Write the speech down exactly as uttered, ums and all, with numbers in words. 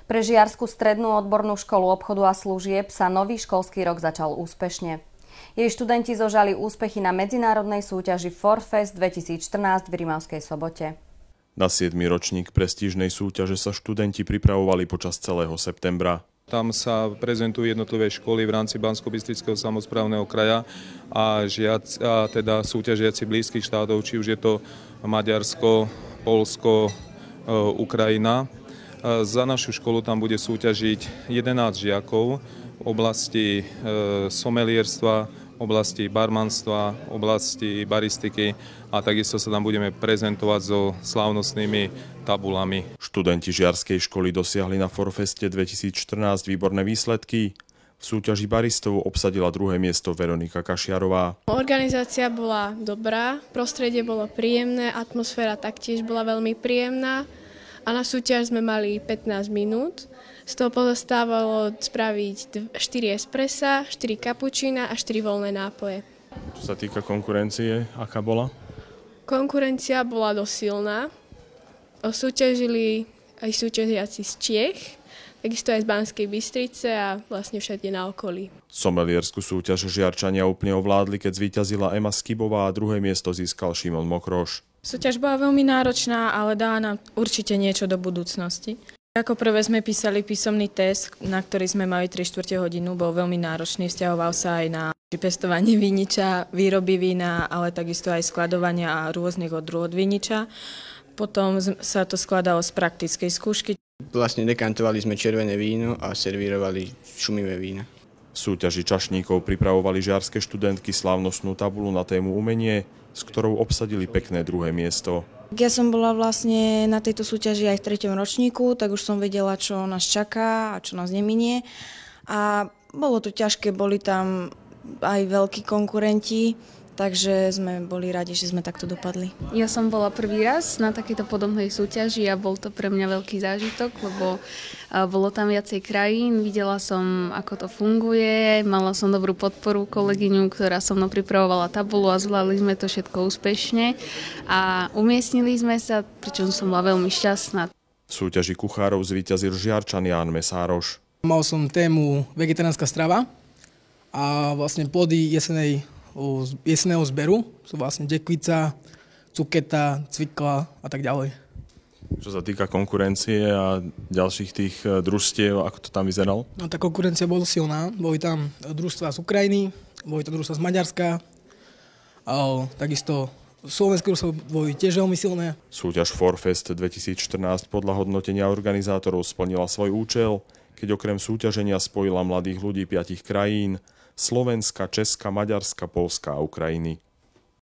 Pre Žiarsku strednú odbornú školu obchodu a služieb sa nový školský rok začal úspešne. Jej študenti zožali úspechy na medzinárodnej súťaži Forfest dvetisícštrnásť v Rimavskej Sobote. Na siedmy ročník prestížnej súťaže sa študenti pripravovali počas celého septembra. Tam sa prezentujú jednotlivé školy v rámci Banskobystrického samosprávneho kraja a, žiac, a teda súťažiaci blízkych štátov, či už je to Maďarsko, Poľsko, Ukrajina. Za našu školu tam bude súťažiť jedenásť žiakov v oblasti somelierstva, oblasti barmanstva, oblasti baristiky a takisto sa tam budeme prezentovať so slávnostnými tabulami. Študenti Žiarskej školy dosiahli na Forfeste dvetisícštrnásť výborné výsledky. V súťaži baristov obsadila druhé miesto Veronika Kašiarová. Organizácia bola dobrá, prostredie bolo príjemné, atmosféra taktiež bola veľmi príjemná a na súťaž sme mali pätnásť minút. Z toho pozostávalo spraviť štyri espressa, štyri kapučína a štyri voľné nápoje. Čo sa týka konkurencie, aká bola? Konkurencia bola dosť silná. Súťažili aj súťažiaci z Čiech, takisto aj z Banskej Bystrice a vlastne všade na okolí. Somelierskú súťaž Žiarčania úplne ovládli, keď zvíťazila Ema Skibová a druhé miesto získal Šimon Mokroš. Súťaž bola veľmi náročná, ale dá nám určite niečo do budúcnosti. Ako prvé sme písali písomný test, na ktorý sme mali tri štvrte hodinu, bol veľmi náročný, vzťahoval sa aj na pestovanie viniča, výroby vína, ale takisto aj skladovania a rôznych odrôd viniča. Potom sa to skladalo z praktickej skúšky. Vlastne dekantovali sme červené víno a servírovali šumivé vína. V súťaži čašníkov pripravovali žiarske študentky slávnostnú tabulu na tému umenie, s ktorou obsadili pekné druhé miesto. Ja som bola vlastne na tejto súťaži aj v treťom ročníku, tak už som vedela, čo nás čaká a čo nás neminie. A bolo to ťažké, boli tam aj veľkí konkurenti, takže sme boli radi, že sme takto dopadli. Ja som bola prvý raz na takejto podobnej súťaži a bol to pre mňa veľký zážitok, lebo bolo tam viacej krajín, videla som, ako to funguje, mala som dobrú podporu kolegyňu, ktorá so mnou pripravovala tabulu a zvládli sme to všetko úspešne a umiestnili sme sa, pričom som bola veľmi šťastná. V súťaži kuchárov zvíťazil Žiarčan Ján Mesároš. Mal som tému vegetariánska strava a vlastne plody jesenej jesenného zberu sú vlastne dekvica, cuketa, cvikla a tak ďalej. Čo sa týka konkurencie a ďalších tých družstiev, ako to tam vyzeralo? No, tá konkurencia bola silná. Boli tam družstvá z Ukrajiny, boli tam družstvá z Maďarska, a takisto slovenské družstvá boli tiež veľmi silné. Súťaž Forfest dvetisícštrnásť podľa hodnotenia organizátorov splnila svoj účel, keď okrem súťaženia spojila mladých ľudí piatich krajín, Slovenska, Česka, Maďarska, Poľska a Ukrajiny.